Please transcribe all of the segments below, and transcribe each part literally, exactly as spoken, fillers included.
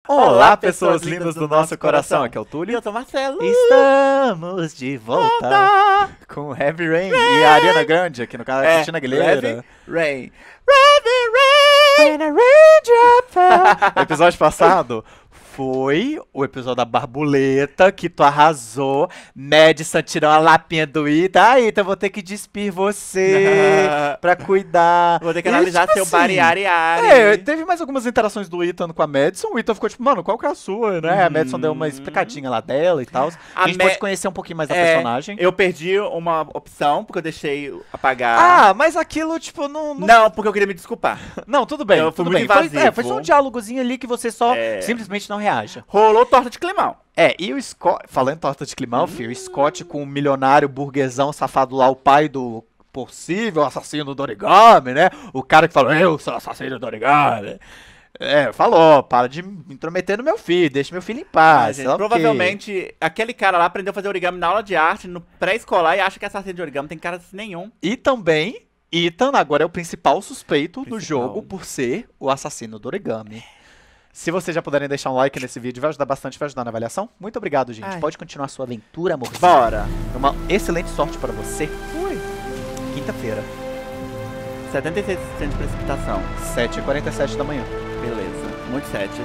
Olá, pessoas lindas do nosso coração. Aqui é o Túlio. E eu sou o Marcelo. Estamos de volta Volta. com Heavy Rain e a Ariana Grande, aqui no caso, É, Cristina Aguilera. Heavy Rain. Heavy Rain. When a raindrop fell. O episódio passado foi o episódio da Barbuleta, que tu arrasou. Madison tirou a lapinha do Ita. Ah, Ita, vou ter que despir você pra cuidar. Vou ter que E, analisar tipo seu assim, bari-ari-ari. É, teve mais algumas interações do Ethan com a Madison. O Ethan ficou tipo, mano, qual que é a sua, né? A Madison deu uma explicadinha lá dela e tal. A, A gente Ma- pode conhecer um pouquinho mais da É, personagem. Eu perdi uma opção, porque eu deixei apagar. Ah, mas aquilo, tipo, não... Não, Não, porque eu queria me desculpar. não tudo bem, Eu fui tudo muito bem. Foi, invasivo. é, foi só um diálogozinho ali que você só É. simplesmente não reaja. Rolou torta de climão. É, e o Scott, falando em torta de climão, filho, o Scott com o milionário burguesão safado lá, o pai do possível assassino do origami, né? O cara que falou, eu sou assassino do origami. É, falou, para de me intrometer no meu filho, deixa meu filho em Ah, paz. gente, sei lá o quê. provavelmente, aquele cara lá aprendeu a fazer origami na aula de arte, no pré-escolar, e acha que é assassino de origami. Tem cara assim nenhum. E também, Ethan agora é o principal suspeito do Principal. jogo por ser o assassino do origami. Se vocês já puderem deixar um like nesse vídeo, vai ajudar bastante, vai ajudar na avaliação. Muito obrigado, gente. Ai. Pode continuar a sua aventura, amorzinho. Bora. Uma excelente sorte para você. Fui. Quinta-feira, setenta e seis por cento de precipitação. sete e quarenta e sete da manhã. Beleza. Muitos setes.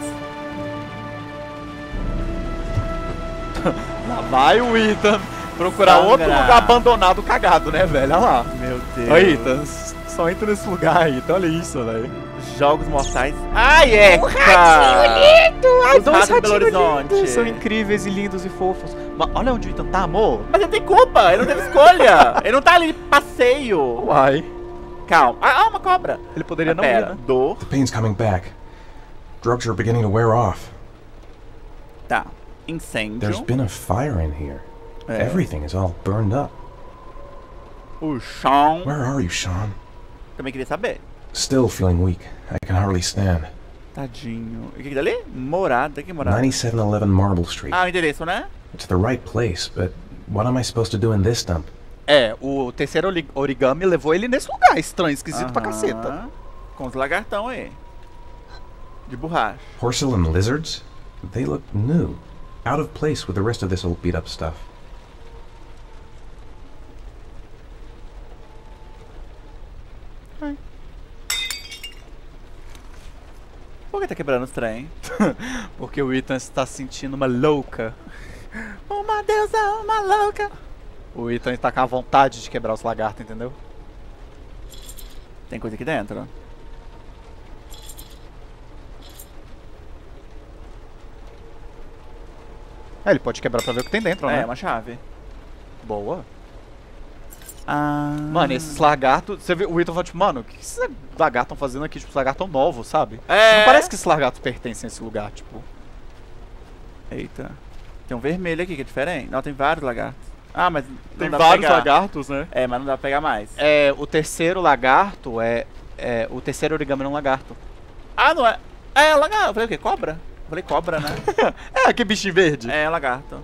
Lá vai o Ethan procurar Sangra. outro lugar abandonado cagado, né, velho? Olha lá. Meu Deus. Aí, Ethan, só entra nesse lugar, Ethan. Olha isso, velho. Jogos mortais. Ai, é! Um ratinho lindo! Ai, Os ratos de Belo Horizonte. São incríveis e lindos e fofos. Mas olha onde o Ethan tá, amor. Mas ele tem culpa, ele não teve escolha. Ele não tá ali de passeio. Uai. Calma. Ah, ah, uma cobra. Ele poderia Ah, não pera. ir, né? Dor. The pain's coming back. Drugs are beginning to wear off. Tá. Incêndio. There's been a fire in here. É. Everything is all burned up. O chão. Where are you, Sean? Também queria saber. Still feeling weak. I can hardly stand. Tadinho. E o que que dali? Morada. Que morada? ninety-seven eleven Marble Street. Ah, o endereço, né? It's the right place, but what am I supposed to do in this dump? É, o terceiro oli- origami levou ele nesse lugar estranho, esquisito pra Aham. caceta. Com os lagartão aí. De borracha. Porcelain lizards? They look new. Out of place with the rest of this old beat up stuff. Por que tá quebrando os trem? Porque o Ethan está sentindo uma louca. Uma deusa, uma louca. O Ethan está com a vontade de quebrar os lagartos, entendeu? Tem coisa aqui dentro. É, ele pode quebrar pra ver o que tem dentro, É, né? uma chave. Boa. Ah. Mano, esses lagartos... Você vê, o Ethan fala, tipo, mano, o que esses lagartos estão fazendo aqui? Tipo, os lagartos novos, sabe? É. Não parece que esses lagartos pertencem a esse lugar, tipo... Eita. Tem um vermelho aqui que é diferente. Não, tem vários lagartos. Ah, mas não Tem dá pra vários pegar. lagartos, né? É, mas não dá pra pegar mais. É, o terceiro lagarto é... é o terceiro origami é um lagarto. Ah, não é? É, lagarto. Eu falei o quê? Cobra? Eu falei cobra, né? É, que bichinho verde. É, lagarto.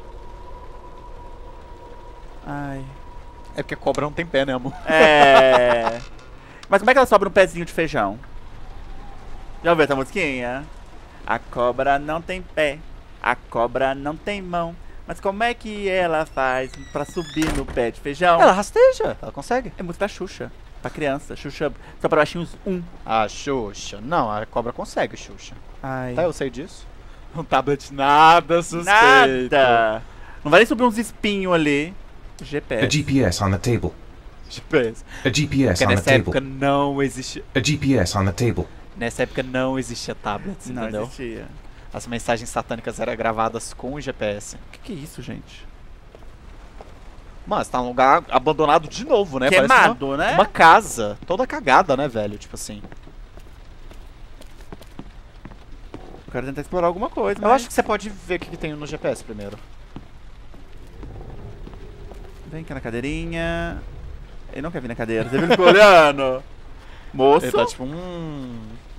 Ai. É porque cobra não tem pé, né, amor? É. Mas como é que ela sobe no pezinho de feijão? Já ouviu essa musiquinha? A cobra não tem pé, a cobra não tem mão. Mas como é que ela faz pra subir no pé de feijão? Ela rasteja, ela consegue. É música da Xuxa, pra criança. Xuxa só pra baixinhos um. A Xuxa. Não, a cobra consegue, Xuxa. Ai. Tá, eu sei disso. Um tablet nada suspeito. Nada! Não vai nem subir uns espinhos ali. G P A S. G P S on the table. G P S. A G P S Porque on the nessa table. época não existia... A G P S on the table. Nessa época não existia tablets, Não entendeu? existia. As mensagens satânicas eram gravadas com o G P S. O que, que é isso, gente? Mano, você tá num lugar abandonado de novo, né? Parece Queimado, uma, né? uma casa toda cagada, né, velho? Tipo assim. Eu quero tentar explorar alguma coisa, Eu mas... acho que você pode ver o que, que tem no G P S primeiro. Vem cá na cadeirinha. Ele não quer vir na cadeira, você viu ele ficou olhando? Moço? Ele tá tipo, hum...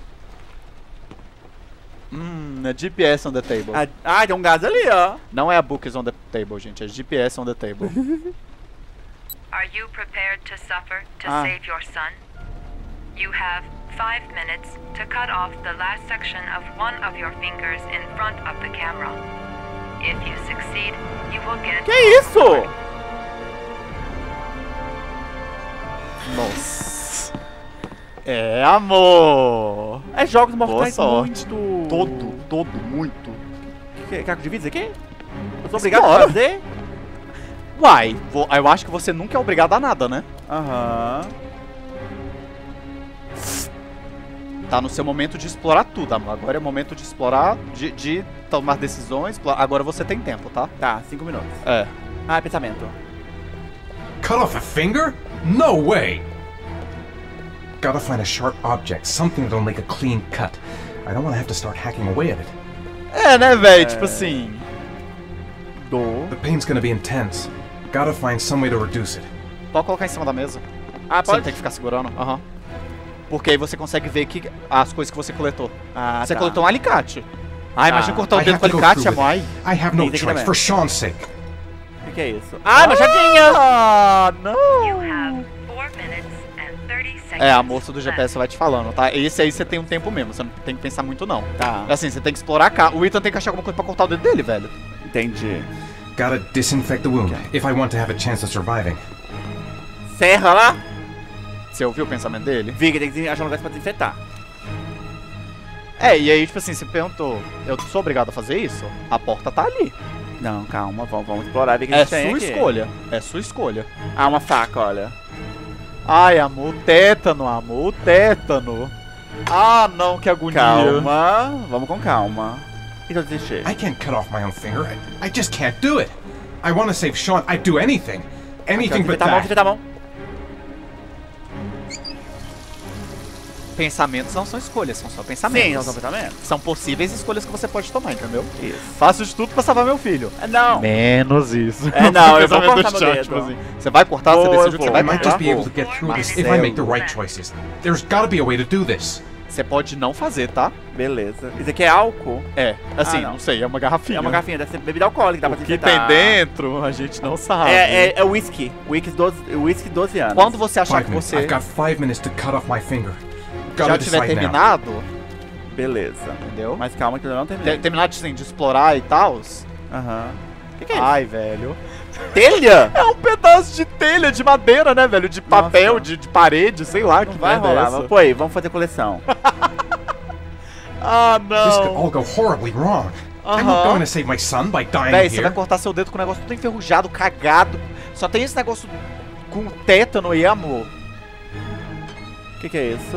Hum, é G P S on the table. Ah, ah, tem um gás ali, ó. Não é a books on the table, gente. É G P S on the table. Are you prepared to suffer to Ah. save your son? You have five minutes to cut off the last section of one of your fingers in front of the camera. If you succeed, you will get... Que isso? Nossa. É, amor. É jogos Boa mortais sorte. muito... Todo, todo, muito. Que, caco de vida aqui? Eu sou obrigado Explora. a fazer? Uai, vo- eu acho que você nunca é obrigado a nada, né? Aham. Tá no seu momento de explorar tudo, amor. Agora é o momento de explorar, de, de tomar decisões. explo- Agora você tem tempo, tá? Tá, cinco minutos. É. Ah, é pensamento. Cut off a finger? No way! Gotta find a sharp object, something that'll make a clean cut. I don't want to have to start hacking away at it. É, né, velho? Tipo assim. Do. The pain's gonna be intense. Gotta find some way to reduce it. Pode colocar em cima da mesa. Ah, Você não pode? tem que ficar segurando. Aham. Porque aí você consegue ver que as coisas que você coletou. Ah, você tá. coletou um alicate. Ah, imagina Ah. cortar o I dedo have com to go alicate, through amor. with Ai. it. I have no Tem que choice, também. for Sean's sake. O que, que é isso? Ah, machadinha! Ah, não! You have four minutes and thirty seconds. É, a moça do G P S left. vai te falando, tá? Esse aí você tem um tempo mesmo, você não tem que pensar muito, não. Tá, Assim, você tem que explorar a casa. O Ethan tem que achar alguma coisa pra cortar o dedo dele, velho. entendi. Gotta disinfect the wound if I want to have a chance of surviving. Serra lá. Você ouviu o pensamento dele? Vig, tem que achar um lugar pra desinfetar. É, e aí, tipo assim, você perguntou, eu sou obrigado a fazer isso? A porta tá ali. Não, calma, vamos, vamos explorar, ver o que a É gente sua tem aqui. escolha. É sua escolha. Ah, uma faca, olha. Ai, amor, o tétano, amor, o tétano. Ah, não, que agonia. Calma, vamos com calma. E se eu desistir? I can't cut off my own finger. I, I just can't do it. I want to save Sean. I'd do anything. Anything but Desinfetar a mão, that. desinfetar a mão. Pensamentos não são escolhas, são só pensamentos. Sim, não são pensamentos. São possíveis escolhas que você pode tomar, entendeu? Isso. Faço de tudo pra salvar meu filho. É, não. Menos isso. É, não, eu vou Pensamento cortar do meu chat, dedo. tipo assim, você vai cortar, você Vou, decide o que vou. você vai I might just cortar. be able to get through this if I make the right choices. There's gotta be a way to do this. Você pode não fazer, tá? Beleza. Isso aqui é álcool? É, assim, Ah, não. não. sei, é uma garrafinha. É uma garrafinha, deve ser bebida alcoólica, dá O pra que desinfetar. tem dentro, a gente não sabe. É, é, é whisky. Whisky doze, whisky doze anos. Quando você achar Five que minutes. você I've got five minutes to cut off my finger. já Gotta tiver decide now. terminado, Beleza. entendeu? Mas calma que eu não Ter- terminei. terminado assim, de explorar e tal. Aham. O que, que é isso? Ai, velho. Telha? É um pedaço de telha, de madeira, né, velho? De papel, de, de parede, sei lá. Não que vai merda é rolar. essa? Mas, pô, aí, vamos fazer coleção. Ah, This could all não. go horribly wrong. I'm not Uh-huh. going to save my son by dying Véi, você vai here. cortar seu dedo com o negócio tudo enferrujado, cagado. Só tem esse negócio com tétano aí, amor. O que, que é isso?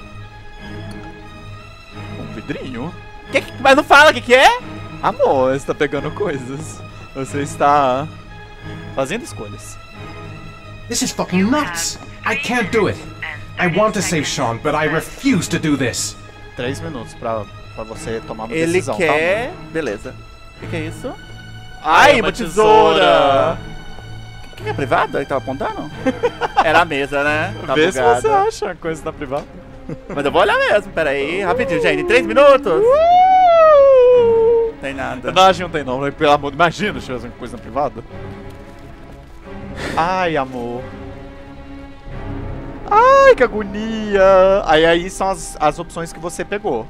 Um vidrinho. Que que- Mas não fala o que, que é? Amor, você tá pegando coisas. Você está fazendo escolhas. This is fucking nuts. I can't do it. I want to save Sean, but I refuse to do this. Três minutos pra, pra você tomar uma Ele decisão, quer... Beleza. O que, que é isso? tá? Ai, uma tesoura! O que, que é privado? Ele tava apontando? Era a mesa, né? Tá Vê se bugada. você acha a coisa da privada. Mas eu vou olhar mesmo, pera aí. Rapidinho, gente. Em três minutos. Não tem nada. Não, acho que não tem não, né? Pelo amor, imagina se tivesse uma coisa na privada. Ai, amor. Ai, que agonia. Aí, aí são as, as opções que você pegou.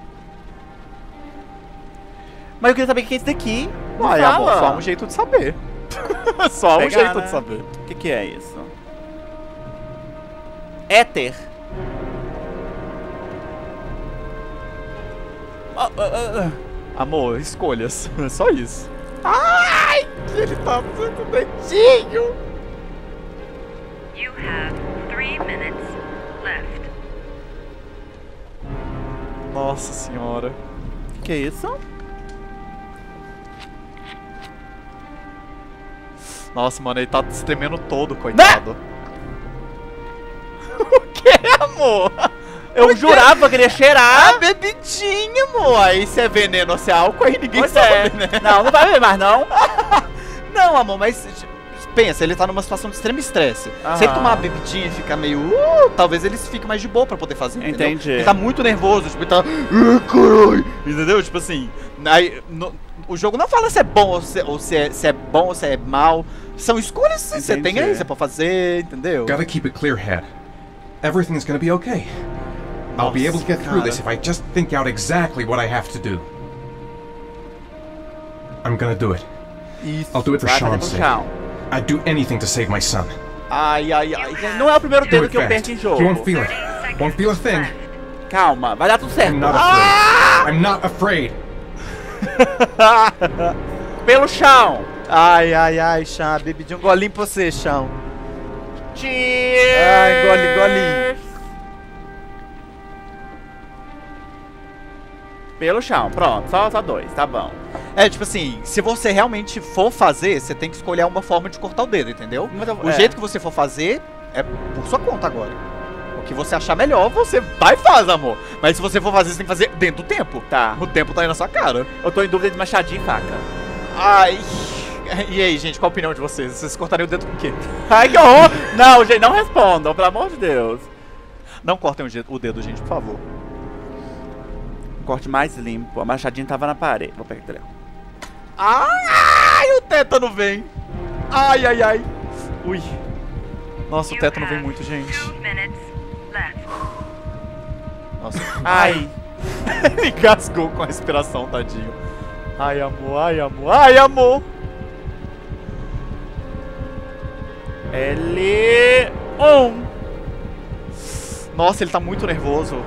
Mas eu queria saber o que é isso daqui. Não Ai, fala. amor, só há um jeito de saber. Só há um Pegar, jeito né? de saber. O que, que é isso? Éter. Ah, ah, ah, Amor, escolhas. É só isso. Ai, ele tá muito dentinho. You have three minutes left. Nossa senhora. O que, que é isso? Nossa, mano, ele tá se tremendo todo, coitado. O que, amor? Eu jurava que ele ia cheirar. A bebidinha, amor. Aí se é veneno ou se é álcool, aí ninguém Pois sabe, é. né? Não, não vai beber mais, não. Não, amor, mas pensa, ele tá numa situação de extremo estresse. Se ele Aham. tomar uma bebidinha e ficar meio... Uh, talvez ele fique mais de boa pra poder fazer, entendeu? Entendi. Ele tá muito nervoso, tipo, ele tá... "Ah, caralho", entendeu? Tipo assim... Aí, no- o jogo não fala se é bom ou se, ou se, é, se é bom ou se é mal. São escolhas que você tem Entendi. aí, você pode fazer, entendeu? Gotta keep a clear head. Everything's gonna be okay. I'll be Nossa, able to get through cara. this if I just think out exactly what I have to do. I'm gonna do it. Isso. I'll do it for Vai fazer Sean's pro sake. Sean. I'd do anything to save my son. Ai, ai, ai. Não é o primeiro Do dedo it que eu fast. perco em You jogo. won't feel it. Won't feel a thing. Calma, vai dar tudo certo. I'm not Ah! afraid. I'm not afraid. Pelo chão. Ai, ai, ai, Sean. Bebi de um golinho pra você, Sean. Cheers. Ai, gole, golinho. Pelo chão, pronto. Só, só dois, tá bom. É, tipo assim, se você realmente for fazer, você tem que escolher uma forma de cortar o dedo, entendeu? Mas eu- O é. jeito que você for fazer é por sua conta agora. O que você achar melhor, você vai e faz, amor. Mas se você for fazer, você tem que fazer dentro do tempo. Tá. O tempo tá aí na sua cara. Eu tô em dúvida entre machadinho e faca. Ai. E aí, gente, qual a opinião de vocês? Vocês cortariam o dedo com o quê? Ai, que horror. Não, gente, não respondam, pelo amor de Deus. Não cortem o je- o dedo, gente, por favor. Corte mais limpo. A machadinha tava na parede. Vou pegar aquele. Ai, o tétano vem. Ai, ai, ai. Ui. Nossa, o You tétano vem have muito, gente. two minutes left. Nossa. Ai. Ele engasgou com a respiração, tadinho. Ai, amor, ai, amor, ai, amor. L um. Nossa, ele tá muito nervoso.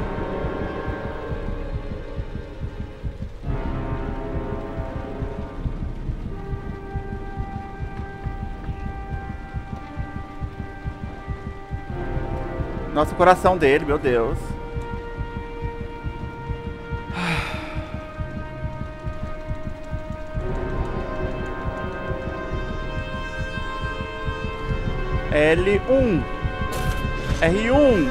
Nossa, o coração dele, meu Deus. L um. R um.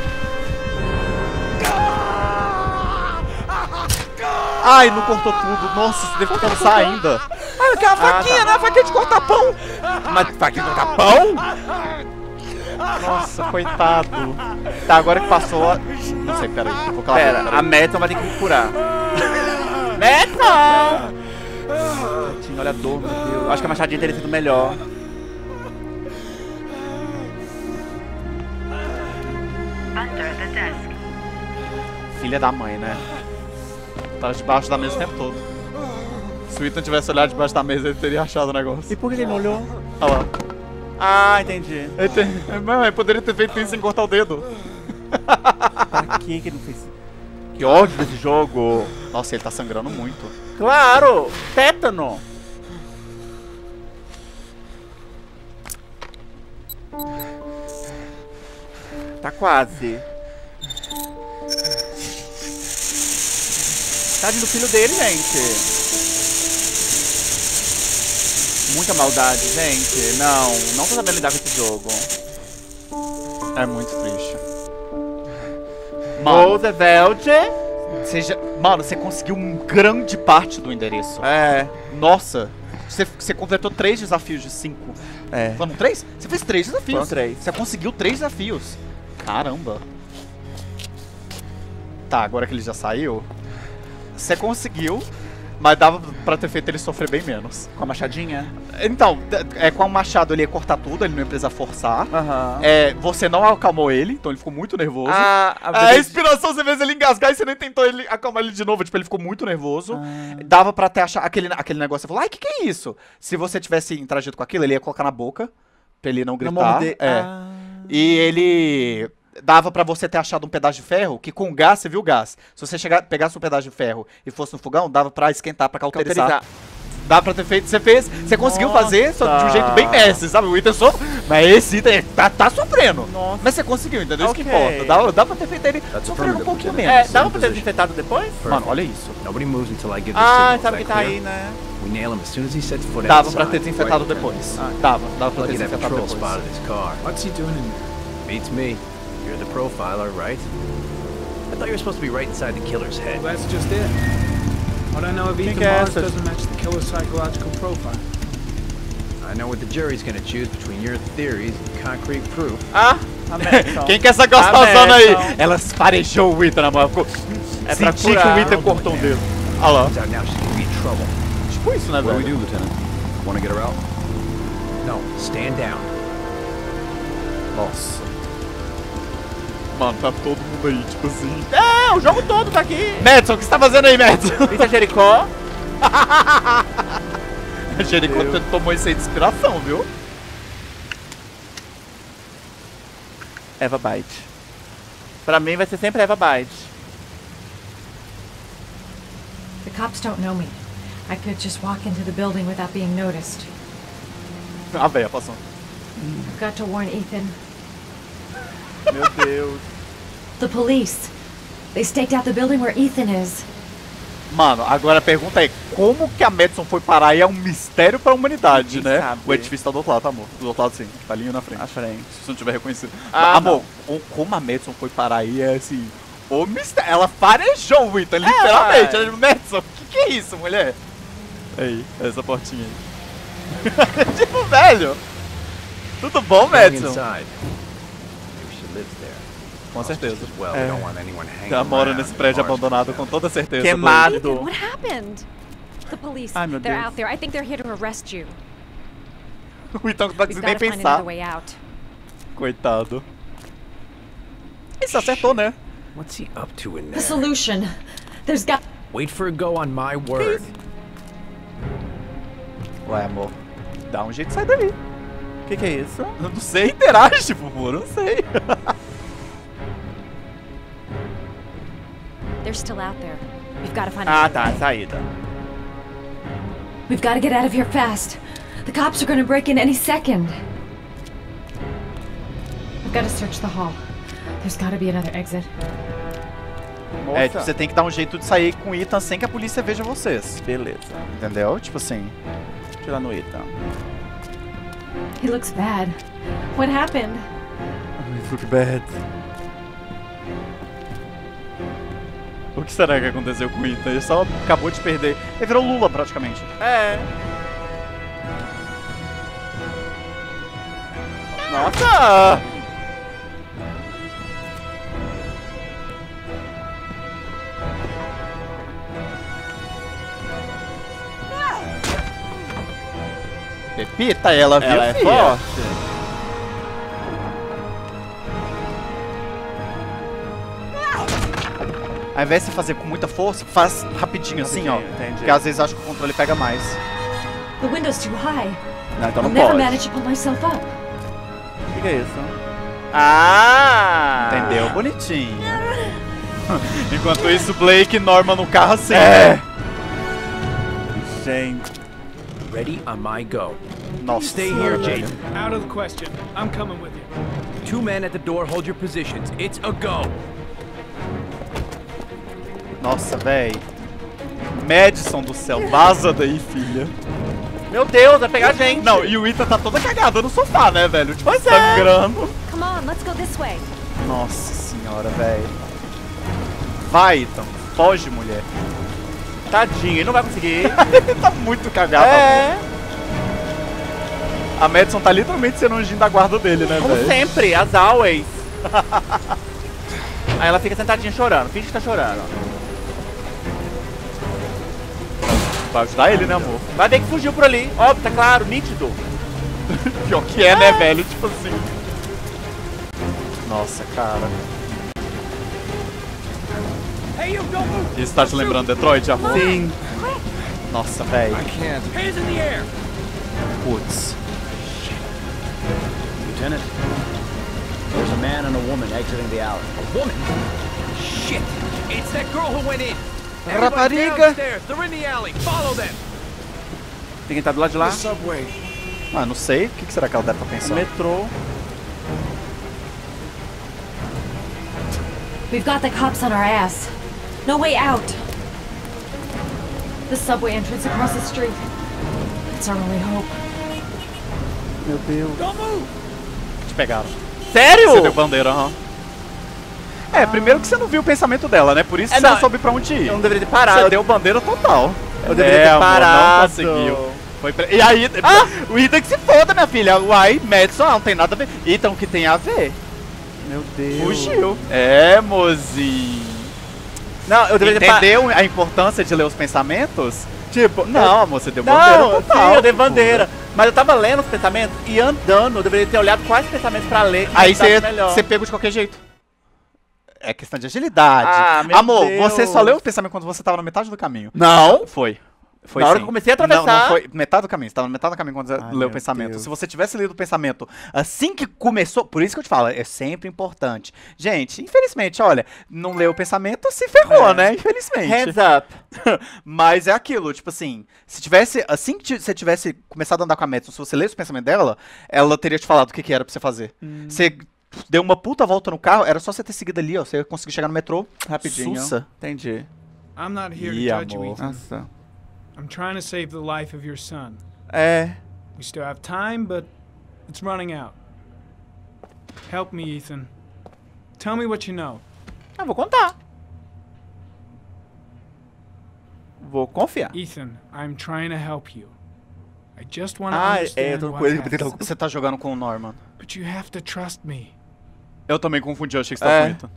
Ai, não cortou tudo. Nossa, você deve cansar ainda. Ai, eu quero a faquinha, tá. né? A faquinha de cortar pão. Mas faquinha de cortar pão? Nossa, coitado. Tá, agora que passou a... Não sei, peraí. Eu vou calar Pera, peraí. a Metal vai ter que me curar. Metal! Tadinho, olha a dor, meu Deus. Acho que a machadinha teria sido melhor. Under the desk. Filha da mãe, né? Tava debaixo da mesa o tempo todo. Se o Ethan tivesse olhado debaixo da mesa, ele teria achado o negócio. E por que ele não olhou? Olha lá. Ah, entendi. Ele, tem... Não, ele poderia ter feito isso sem cortar o dedo. Pra que que ele não fez? Que ódio desse jogo. Nossa, ele tá sangrando muito. Claro! Tétano! Tá quase. Tadinho do filho dele, gente. Muita maldade, gente. Não, não tô sabendo lidar com esse jogo. É muito triste. Mano, Roosevelt. seja... Mano, você conseguiu uma grande parte do endereço. É. Nossa, você, você completou três desafios de cinco. É. Foram três? Você fez três desafios. Foram três. Você conseguiu três desafios. Caramba. Tá, agora que ele já saiu, você conseguiu, mas dava pra ter feito ele sofrer bem menos. Com a machadinha? Então, é, com o machado ele ia cortar tudo, ele não ia precisar forçar. Aham. É, você não acalmou ele, então ele ficou muito nervoso. Ah, A inspiração, você fez ele engasgar e você nem tentou ele acalmar ele de novo. Tipo, ele ficou muito nervoso. Ah. Dava pra até achar aquele, aquele negócio. Você falou, ai, o que, que é isso? Se você tivesse interagido com aquilo, ele ia colocar na boca, pra ele não gritar. Não morder. É. Ah. E ele... Dava pra você ter achado um pedaço de ferro, que com gás, você viu o gás. Se você chegar, pegasse um pedaço de ferro e fosse no fogão, dava pra esquentar, pra cauterizar. Cauterizar. Dá pra ter feito, você fez, você conseguiu Nossa. fazer só de um jeito bem mestre, sabe? O Ethan sofre, mas esse Ethan tá, tá sofrendo. Nossa. Mas você conseguiu, entendeu? Isso que Ok. importa. Dá, dá pra ter feito ele That's sofrendo um affirmative, pouquinho Lieutenant. menos. É, dava pra ter desinfetado depois? Mano, olha isso. Nobody moves until I give the Ah, signal. sabe Is que that tá clear? aí, né? We nail him as soon as he sets foot Dava outside. pra ter desinfetado Right, depois. Ah. Dava, dava pra ter Lucky that desinfetado patrol depois. spotted his car. What's he doing in there? Beats me. You're the profiler, right? I thought you were supposed to be right inside the killer's head. Well, that's just it. What I know of Think Ethan Mars acid. doesn't match the killer's psychological profile. I know what the jury's gonna choose between your theories and concrete proof. Ah, a Madison. Quem que é essa gostosona aí? Madison. Ela farejou o Ethan na mão. Ficou... É pra Senti que curar. o Ethan cortou um dedo. Olha lá. Turns out now she's gonna be in trouble. Tipo isso, né, What do we velho? do, Lieutenant? Want to get her out? No, stand down. Nossa. Mano, tá todo mundo aí, tipo assim. É, o jogo todo tá aqui. Madison, o que você tá fazendo aí, Madison? Isso é Jericó. A Jericó tomou isso aí de inspiração, viu? Eva Byte. Pra mim vai ser sempre Eva Byte. The cops don't know me. I could just walk into the building without being noticed. Ah, velho, passou. I've got to warn Ethan. Meu Deus. The police. They staked out the building where Ethan is. Mano, agora a pergunta é, como que a Madison foi parar aí é um mistério pra humanidade, Ninguém né? sabe. O edifício tá do outro lado, tá, amor? Do outro lado sim, tá ali na frente. À frente. Se você não tiver reconhecido. Ah, amor, o- como a Madison foi parar aí é assim, o mistério. Ela farejou o Ethan, literalmente. ué. Ela, Madison, o que que é isso, mulher? Aí, essa portinha aí. Tipo, velho. Tudo bom, Going Madison? inside. Maybe she lives there. Com certeza. As well, we don't want anyone hanging Ela mora around nesse in prédio bars abandonado downtown. com toda certeza. Queimado. Ethan, what happened? The police. Ai, meu They're Deus. out there. I think they're here to arrest you. O Ethan não tá We've conseguindo got nem to find pensar. another way out. Coitado. Isso acertou, né? What's he up to in The there? solution. There's got. Wait for a go on my word. Ué, amor, dá um jeito de sair dali. O que que é isso? Eu não sei, interage, por favor, eu não sei. They're still out there. We've got to find Ah, another tá, way. saída. We've got to get out of here fast. The cops are going to break in any second. I've got to search the hall. There's got to be another exit. Moça. É, tipo, você tem que dar um jeito de sair com o Ethan sem que a polícia veja vocês. Beleza. Entendeu? Tipo assim. Tira no Ethan. He looks bad. What happened? Look bad. O que será que aconteceu com o Ethan? Ele só acabou de perder. Ele virou Lula praticamente. É. Nossa! Pepita, ela viu, Ela é filha? forte. Ao invés de você fazer com muita força, faz rapidinho, assim, ó. Rapidinho, entendi. Porque às vezes acho que o controle pega mais. The window's too high. Não, então I'll não never pode. manage to pull myself up. O que que é isso? Ah! Entendeu? Bonitinho. Enquanto isso, Blake e Norma no carro assim. É. Gente. Ready on my go. Nossa Stay senhora, here, velho. Jaden. Out of the question. I'm coming with you. Two men at the door, hold your positions. It's a go. Nossa, véi. Madison do céu, vaza daí, filha. Meu Deus, vai pegar a gente. Não, e o Ethan tá toda cagada no sofá, né, velho? Tipo, Pois é. sangrando. Come on, let's go this way. Nossa senhora, velho. Vai, Ethan. Foge, mulher. Tadinho, ele não vai conseguir. Ele tá muito cagado. É. A Madison tá literalmente sendo um anjinho da guarda dele, né, Como velho? sempre, as always. Aí ela fica sentadinha chorando. Finge que tá chorando. Vai ajudar ele, né, amor? Vai ter que fugir por ali. Óbvio, tá claro, nítido. Pior que é, né, velho? Tipo assim. Nossa, cara. Hey, you don't move! Isso tá te lembrando Detroit, amor? Sim. Nossa, velho. I can't. Hands in the air! Putz. Lieutenant, there's a man and a woman exiting the alley. A woman? Shit! It's that girl who went in! Everybody Rapariga. downstairs! They're in the alley! Follow them! Tem que entrar do lado de lá. The subway. Ah, não sei. O que que será que ela deve estar O pensando? metrô. We've got the cops on our ass. No way out. The subway entrance across the street. It's our only hope. Meu Deus. Don't move! Te pegaram. Sério? Você deu bandeira, aham. É, primeiro que você não viu o pensamento dela, né? Por isso É, que você não, não soube pra onde ir. Eu não deveria ter parado. Você deu bandeira total. Eu deveria é, ter amor, parado. não conseguiu. Foi pre... E aí, o Ethan que se foda, minha filha. Uai, Madison, não tem nada a ver. Ethan, o que tem a ver? Meu Deus. Fugiu. É, mozinho. Não, eu deveria ter parado. Entendeu a importância de ler os pensamentos? Tipo, não, amor, você deu bandeira Não, total. sim, eu dei pô. bandeira. Mas eu tava lendo os pensamentos e andando. Eu deveria ter olhado quais pensamentos pra ler. e Aí pensado você melhor. você pegou de qualquer jeito. É questão de agilidade. Ah, meu Amor, Deus. você só leu o pensamento quando você tava na metade do caminho. Não. Foi. Foi Na hora sim. que eu comecei a atravessar- Não, não foi metade do caminho. Você tava na metade do caminho quando você Ai, leu meu o pensamento. Deus. Se você tivesse lido o pensamento assim que começou... Por isso que eu te falo, é sempre importante. Gente, infelizmente, olha, não leu o pensamento, se ferrou, É. né? Infelizmente. Heads up. Mas é aquilo, tipo assim, se tivesse, assim que ti- você tivesse começado a andar com a Madison, se você lesse o pensamento dela, ela teria te falado o que, que era pra você fazer. Hum. Você deu uma puta volta no carro, era só você ter seguido ali, ó, você ia conseguir chegar no metrô. Rapidinho. Sussa. Entendi. I'm not here Ih, to judge you, amor. Ethan. Nossa. I'm trying to save the life of your son. É. We still have time, but it's running out. Help me, Ethan. Tell me what you know. Ah, vou contar. Vou confiar. Ethan, I'm trying to help you. I just want to Ah, é, understand eu tô com what ele. happened. Você tá jogando com o Norman. But you have to trust me. Eu também confundi, eu achei que você tava É. com o Ethan.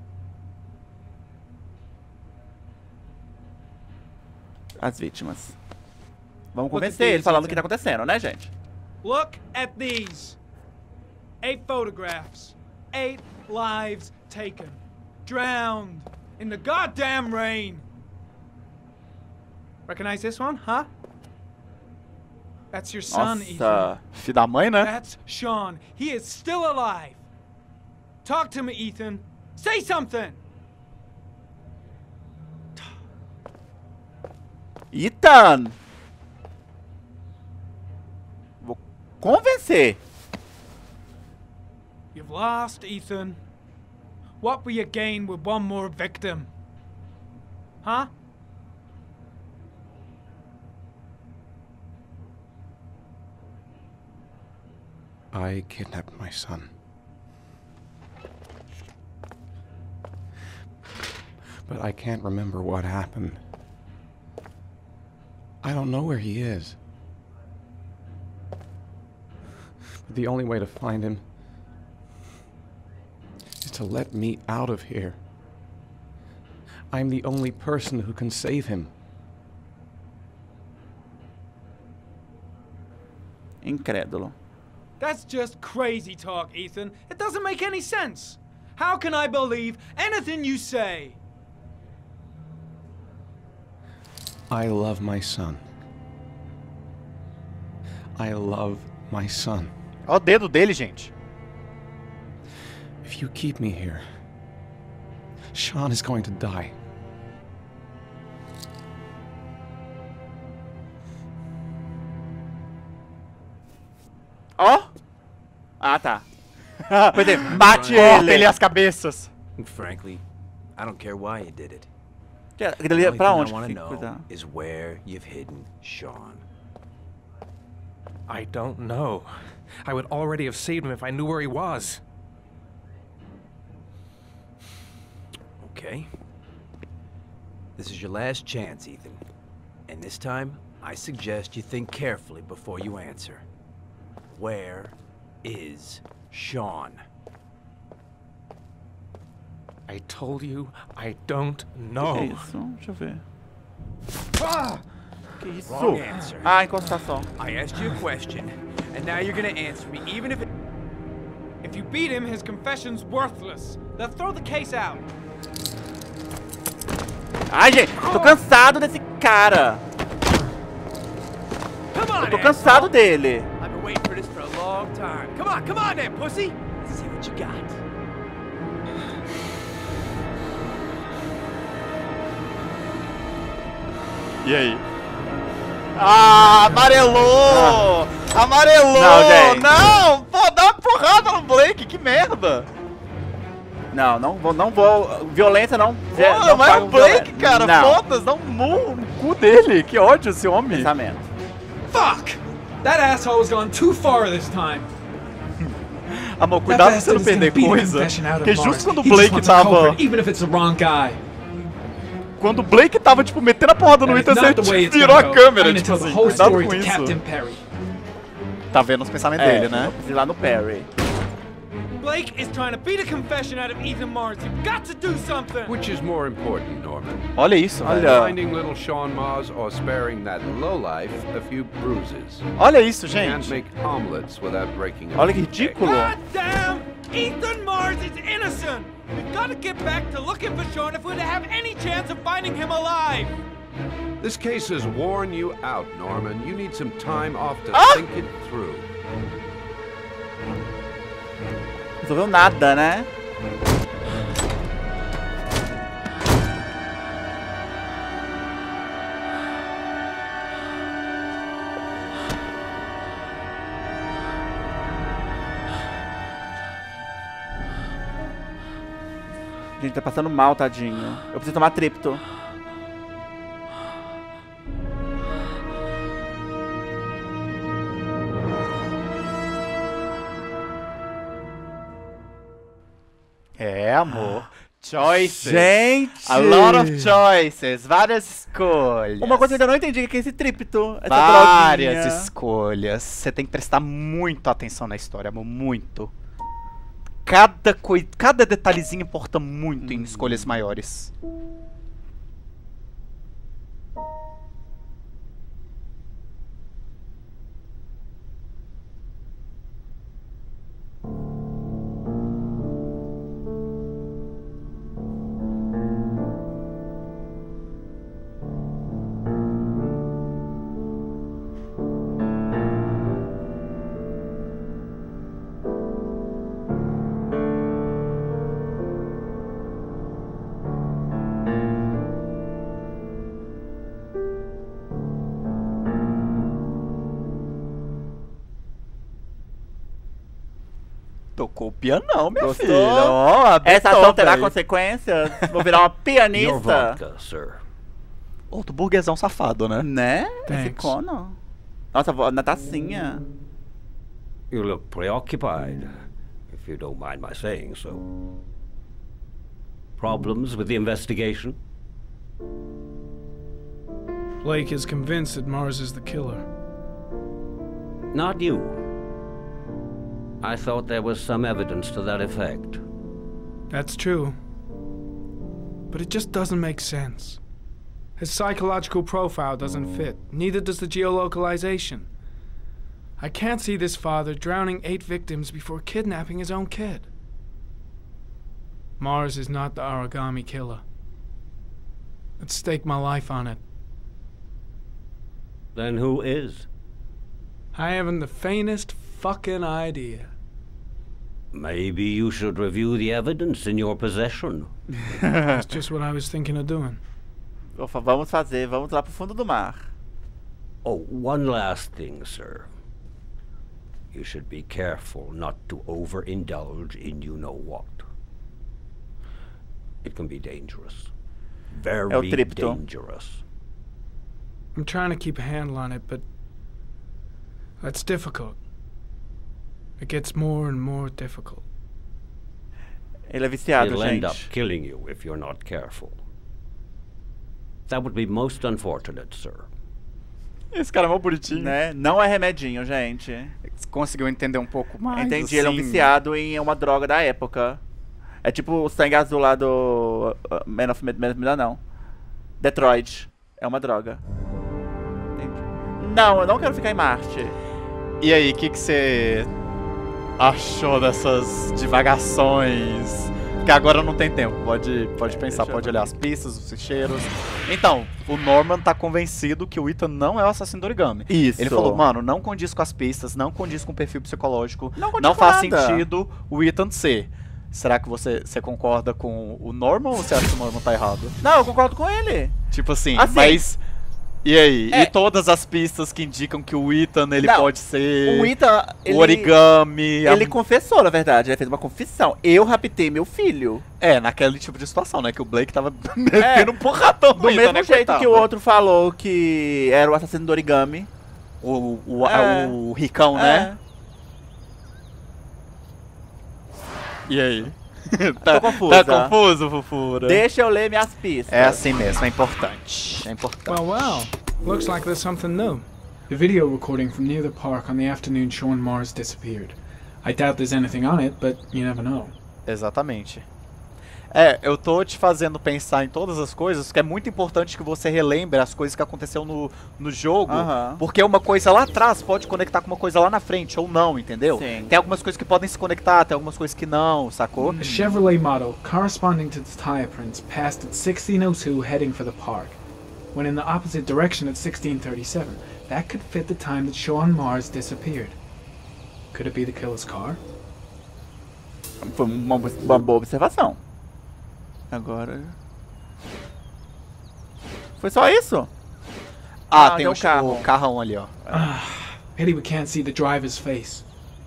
As vítimas. Vamos Look at convencer ele these, falando o que Ethan. tá acontecendo, né, gente? Look at these. Eight photographs. Eight lives taken. Drowned in the goddamn rain. Recognize this one, huh? That's your son, Ethan. Nossa. Filho da mãe, né? That's Sean. He is still alive. Talk to me, Ethan. Say something. Ethan! Vou convencer. You've lost, Ethan. What will you gain with one more victim? Huh? I kidnapped my son. But I can't remember what happened. I don't know where he is. But the only way to find him is to let me out of here. I'm the only person who can save him. Incrédulo. That's just crazy talk, Ethan. It doesn't make any sense. How can I believe anything you say? I love my son. I love my son. Olha o dedo dele, gente. If you keep me here, Sean is going to die. Ó. Ah, tá. Pois é, bate Corta ele. ele as cabeças. Frankly, I don't care why you did it. Que- The Aquele ali é only pra thing onde? I want que to fica? know is where you've hidden Sean. I don't know. I would already have saved him if I knew where he was. Okay. This is your last chance, Ethan. And this time, I suggest you think carefully before you answer. Where is Sean? I told you, I don't Que know. isso? Deixa eu ver. Que isso? Wrong answer. Ah, encostação. I asked you a question, and now you're gonna answer me, even if it... If you beat him, his confession's worthless. They'll throw the case out. Ai, gente, tô cansado desse cara. Come on, Eu tô cansado asshole. dele. I've been waiting for this for a long time. Come on, come on then, pussy! Let's see what you got. E aí? Ah, amarelou! Amarelou! Não, gente. Não! Pô, dá uma porrada no Blake, que merda! Não, não vou, não vou. Violência não. Pô, não mas pago o Blake, violência. cara, Não. foda-se, dá um murro no cu dele. Que ódio esse homem. Pensamento. Fuck! That asshole's gone too far this time. Amor, cuidado pra você não perder coisa. Porque justo quando o Blake tava... even if it's the wrong guy. Quando o Blake tava, tipo, metendo a porrada no And it's Ethan, not the você way it's virou gonna a go. câmera, I'm gonna tipo tell the assim, whole cuidado story com to isso. Captain Perry. Tá vendo os pensamentos É, dele, né? eu preciso ir lá no Perry. Blake is trying to beat a confession out of Ethan Mars. You've got to do something. Which is more important, Norman? Olha isso, velho. Olha. Finding little Sean Mars or sparing that lowlife a few bruises? Olha isso, Can't gente. make omelets without breaking a Olha que egg. ridículo. God damn Ethan Mars is innocent! We've got to get back to looking for Sean if we're to have any chance of finding him alive! This case has worn you out, Norman. You need some time off to Ah! think it through. Resolveu nada, né? Gente, tá passando mal, tadinho. Eu preciso tomar tripto. É, amor. Choices. Gente! A lot of choices. Várias escolhas. Uma coisa que eu ainda não entendi, que é esse tripto. Essa Várias droguinha. escolhas. Você tem que prestar muito atenção na história, amor. Muito. Cada, coi... Cada detalhezinho importa muito em escolhas maiores. Tocou o pianão, meu Gostou? filho. Ó, a Essa Beethoven ação terá aí. consequências? Vou virar uma Your pianista? vodka, sir. Outro burguesão safado, né? Né? Esse Thanks. cono. Nossa, vou na tacinha. You look preoccupied, if you don't mind my saying so. Problems with the investigation? Blake is convinced that Mars is the killer. Not you. I thought there was some evidence to that effect. That's true. But it just doesn't make sense. His psychological profile doesn't fit. Neither does the geolocalization. I can't see this father drowning eight victims before kidnapping his own kid. Mars is not the origami killer. I'd stake my life on it. Then who is? I haven't the faintest fucking idea. Maybe you should review the evidence in your possession. That's just what I was thinking of doing. Vamos fazer, vamos lá pro fundo do mar. Oh, one last thing, sir. You should be careful not to overindulge in you-know-what. It can be dangerous. Very É o tripto. dangerous. I'm trying to keep a handle on it, but that's difficult. It gets more and more difficult. Ele é viciado, It'll end up gente. killing you if you're not careful. That would be most unfortunate, sir. Esse cara é mó bonitinho. Né? Não é remedinho, gente. Você conseguiu entender um pouco mais? Entendi, ele é um assim? viciado em uma droga da época. É tipo o sangue azul lá do uh, Man of Medan, não. Detroit. É uma droga. Entendi. Não, eu não quero ficar em Marte. E aí, o que que você achou dessas divagações? Porque agora não tem tempo, pode, pode pensar, Deixa pode eu olhar as pistas, os cheiros. Então, o Norman tá convencido que o Ethan não é o assassino do origami. Isso. Ele falou, mano, não condiz com as pistas, não condiz com o perfil psicológico, Não condiz não com faz nada. sentido o Ethan ser. Será que você, você concorda com o Norman ou você acha que o Norman tá errado? Não, eu concordo com ele. Tipo assim, Assim, mas... E aí? é- E todas as pistas que indicam que o Ethan, ele Não, pode ser... O Ethan, ele, o origami... a- ele confessou, na verdade. Ele fez uma confissão. Eu raptei meu filho. É, naquele tipo de situação, né? Que o Blake tava metendo um porradão no Do Ethan, mesmo né, jeito coitado? que o outro falou que era o assassino do origami. O, o, É. o ricão, né? E aí? tá, Tô confusa. Tá confuso, fofura? Deixa eu ler minhas pistas. É assim mesmo, é importante. É importante. Well, well. Looks like there's something new. The video recording from near the park on the afternoon Sean Mars disappeared. I doubt there's anything on it, but you never know. Exatamente. É, eu tô te fazendo pensar em todas as coisas, que é muito importante que você relembre as coisas que aconteceu no, no jogo, Aham. porque uma coisa lá atrás pode conectar com uma coisa lá na frente, ou não, entendeu? Sim. Tem algumas coisas que podem se conectar, tem algumas coisas que não, sacou? A Chevrolet model corresponding to the tire prints passed at sixteen oh two heading for the park, when in the opposite direction at sixteen thirty-seven. That could fit the time that Sean Mars disappeared. Could it be the killer's car? Foi uma, uma boa observação. Agora... Foi só isso? Ah, Ah, tem tem o, um carro. o carrão ali, ó. Ah, pity we can't see the driver's face.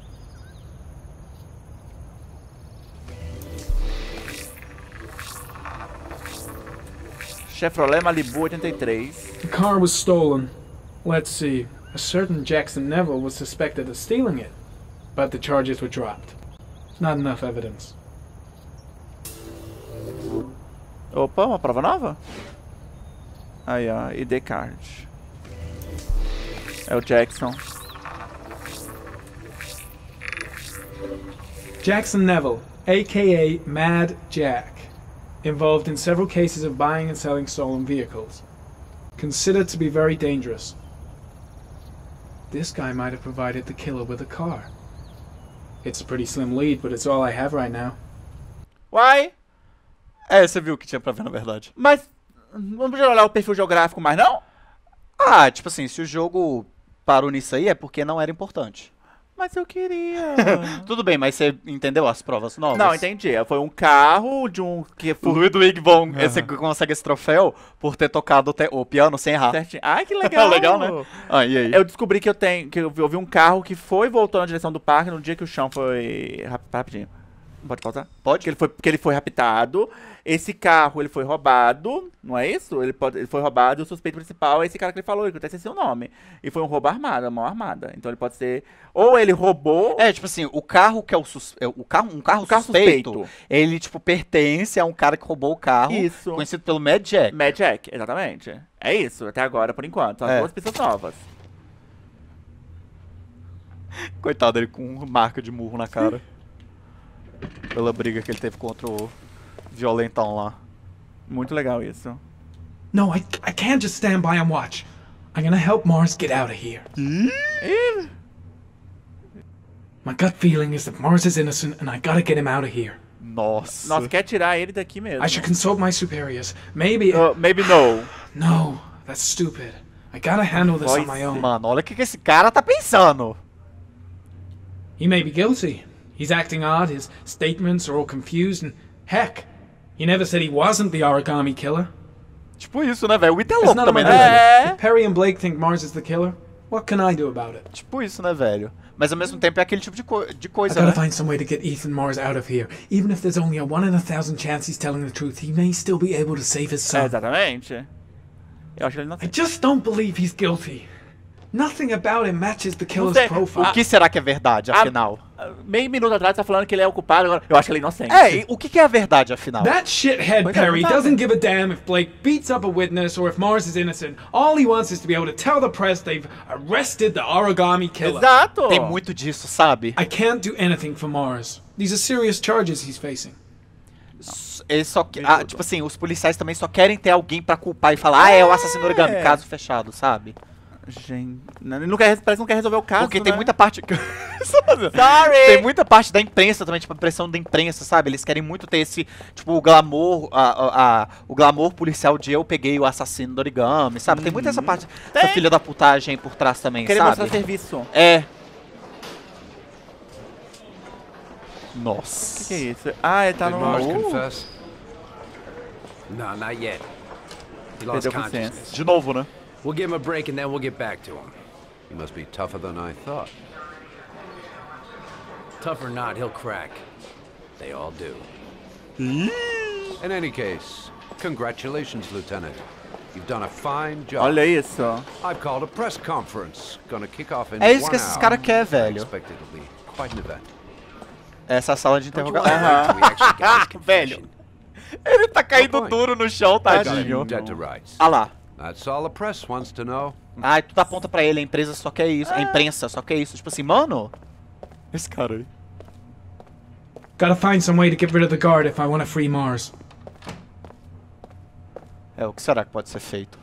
Chevrolet Malibu oitenta e três. The car was stolen. Let's see. A certain Jackson Neville was suspected of stealing it, but the charges were dropped. Not enough evidence. Opa, uma prova nova? Aí, ó, I D card. É o Jackson. Jackson Neville, aka Mad Jack, involved in several cases of buying and selling stolen vehicles. Considered to be very dangerous. This guy might have provided the killer with a car. It's a pretty slim lead, but it's all I have right now. Uai! É, você viu o que tinha pra ver, na verdade. Mas não podia olhar o perfil geográfico mais, não? Ah, tipo assim, se o jogo parou nisso aí é porque não era importante. Mas eu queria. Tudo bem, mas você entendeu as provas novas? Não, entendi. Foi um carro de um... que O foi Ludwig von, esse consegue esse troféu por ter tocado o, te- o piano sem errar. certinho. Ai, que legal. Legal, né? Ah, e aí? Eu descobri que eu tenho... que eu vi eu vi um carro que foi e voltou na direção do parque no dia que o chão foi... Rap- Rapidinho. Pode pausar? Pode? Que ele foi, porque ele foi raptado. Esse carro, ele foi roubado, não é isso? Ele, pode, ele foi roubado e o suspeito principal é esse cara que ele falou, que eu até esqueci o nome. E foi um roubo armado, uma mão armada. Então ele pode ser... Ou ele roubou... É, tipo assim, o carro que é o, sus... é, o carro, um carro, O carro suspeito, suspeito. ele, tipo, pertence a um cara que roubou o carro, Isso. conhecido pelo Mad Jack. Mad Jack, exatamente. É isso, até agora, por enquanto. São as É. duas pistas novas. Coitado, ele com marca de murro na cara. Pela briga que ele teve contra o violentão lá. Muito legal isso. No, I, I can't just stand by and watch. I'm gonna help Mars get out of here. My gut feeling is that Mars is innocent and I gotta get him out of here. Nossa. Nossa, quer tirar ele daqui mesmo. I should consult my superiors. Maybe... Uh, maybe no. No, that's stupid. I gotta handle this on my own. Mano, olha o que, que esse cara tá pensando. He may be guilty. He's acting odd, his statements are all confused, and heck, he never said he wasn't the origami killer. Tipo isso, né, velho? O Ita é It's louco none of my também, business. né? If Perry and Blake think Mars is the killer, what can I do about it? Tipo isso, né, velho? Mas ao mesmo tempo é aquele tipo de, co de I coisa, gotta né? find some way to get Ethan Mars out of here. Even if there's only a one in a thousand chance he's telling the truth, he may still be able to save his É, son. exatamente. Eu acho que ele não I just don't believe he's guilty. Nothing about him matches the killer's sei. profile. O que será que é verdade, afinal? Meio minuto atrás tá falando que ele é o culpado, agora eu acho que ele é inocente. É, e o que, que é a verdade, afinal? That shithead Pois é, Perry não tá, doesn't né? give a damn if Blake beats up a witness or if Mars is innocent. All he wants is to be able to tell the press they've arrested the origami killer. Exato! Tem muito disso, sabe? I can't do anything for Mars. These are serious charges he's facing. Eles só que- ah, tipo assim, os policiais também só querem ter alguém pra culpar e falar, ah, é o assassino do origami, caso fechado, sabe? Gente, não, ele não quer, parece que não quer resolver o caso, Porque tem né? muita parte... Sorry! Tem muita parte da imprensa também, tipo, a pressão da imprensa, sabe? Eles querem muito ter esse, tipo, o glamour, a, a, a- o glamour policial de eu peguei o assassino do origami, sabe? Tem muita essa parte, essa filha da putagem por trás também, Querer sabe? mostrar serviço. É. O Nossa. que, que é isso? Ah, ele tá Did no... Mars Uh, confess? No, not yet. He lost Perdeu consciousness. consciência. De novo, né? We'll give him a break and then we'll get back to him. You must be tougher than I thought. Tough or not, he'll crack. They all do. In any case, congratulations, Lieutenant. You've done a fine job. Olha isso. I've called a press conference. Gonna kick off in É isso one que esses hour. caras querem, I velho. expect it'll be quite an event. Essa é a sala de Don't you interrogação. wanna wait till we actually get his confession? Velho. Ele tá caindo point. duro no chão, tadinho. Dead to rights. Ah lá. That's all the press wants to know. Ai, tu aponta pra ele, a empresa só quer isso. A imprensa só quer isso. Tipo assim, mano. Esse cara aí. Gotta find some way to get rid of the guard if I want to free Mars. É, o que será que pode ser feito?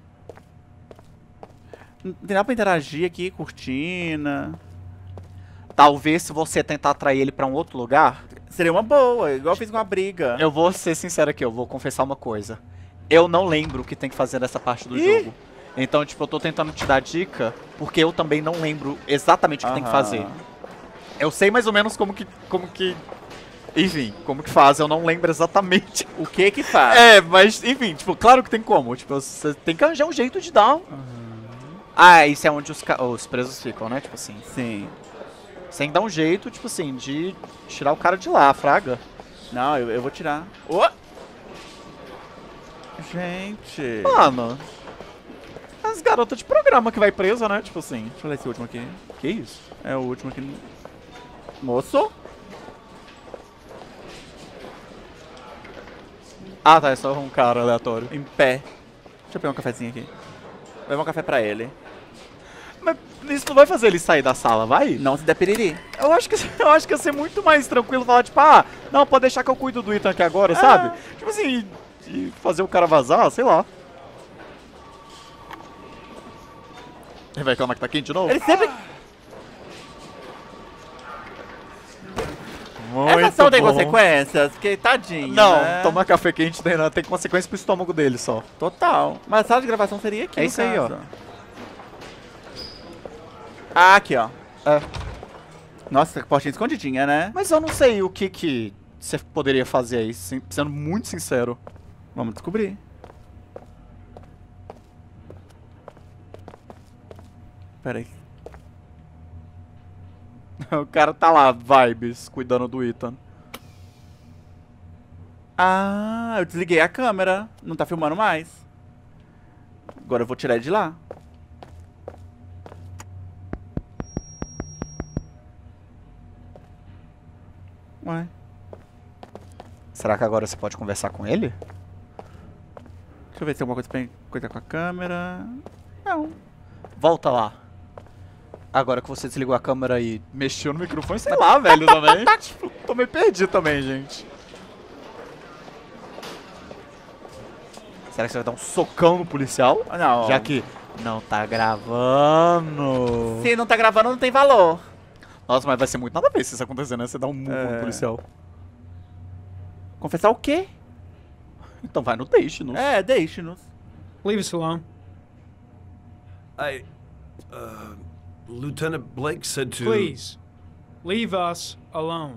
Não tem nada pra interagir aqui, cortina. Talvez se você tentar atrair ele pra um outro lugar... Seria uma boa, igual eu fiz com a briga. Eu vou ser sincero aqui, eu vou confessar uma coisa. Eu não lembro o que tem que fazer nessa parte do Ih! jogo. Então, tipo, eu tô tentando te dar dica, porque eu também não lembro exatamente o que tem que fazer. Eu sei mais ou menos como que... Como que... Enfim, como que faz, eu não lembro exatamente o que que faz. É, mas, enfim, tipo, claro que tem como. Tipo, você tem que arranjar um jeito de dar. Uhum. Ah, isso é onde os, os presos ficam, né? Tipo assim. Sim. Você tem que dar um jeito, tipo assim, de tirar o cara de lá, fraga. Não, eu, eu vou tirar. Oh! Gente. Mano. As garotas de programa que vai presa, né? Tipo assim. Deixa eu ler esse último aqui. Que isso? É o último aqui. Moço? Ah, tá, é só um cara aleatório. Em pé. Deixa eu pegar um cafezinho aqui. Vou levar um café pra ele. Mas isso não vai fazer ele sair da sala, vai? Não se der piriri. Eu acho que, eu acho que ia ser muito mais tranquilo falar, tipo, ah, não, pode deixar que eu cuido do Ethan aqui agora, ah. sabe? Tipo assim, e fazer o cara vazar, sei lá. Ele vai reclamar que tá quente de novo? Ele sempre... Muito Essa ação tem bom. consequências, porque tadinho, Não, né? tomar café quente tem, tem consequência pro estômago dele só. Total. Mas a sala de gravação seria aqui, É no isso aí, ó. caso. Ah, aqui, ó. É. Nossa, portinha escondidinha, né? Mas eu não sei o que que você poderia fazer aí, sendo muito sincero. Vamos descobrir. Pera aí. O cara tá lá, vibes, cuidando do Ethan. Ah, eu desliguei a câmera. Não tá filmando mais. Agora eu vou tirar ele de lá. Ué. Será que agora você pode conversar com ele? Deixa eu ver se tem alguma coisa pra coisa com a câmera. Não. Volta lá. Agora que você desligou a câmera e mexeu no microfone, sei lá, velho, também. Tipo, tô meio perdido também, gente. Será que você vai dar um socão no policial? Não. Já que não tá gravando. Se não tá gravando, não tem valor. Nossa, mas vai ser muito nada a ver se isso acontecer, né? Você dá um murro É. no policial. Confessar o quê? Então vai no deixe-nos. É, deixe-nos. Leave us alone. I... Uh... Lieutenant Blake said to... Please, leave us alone.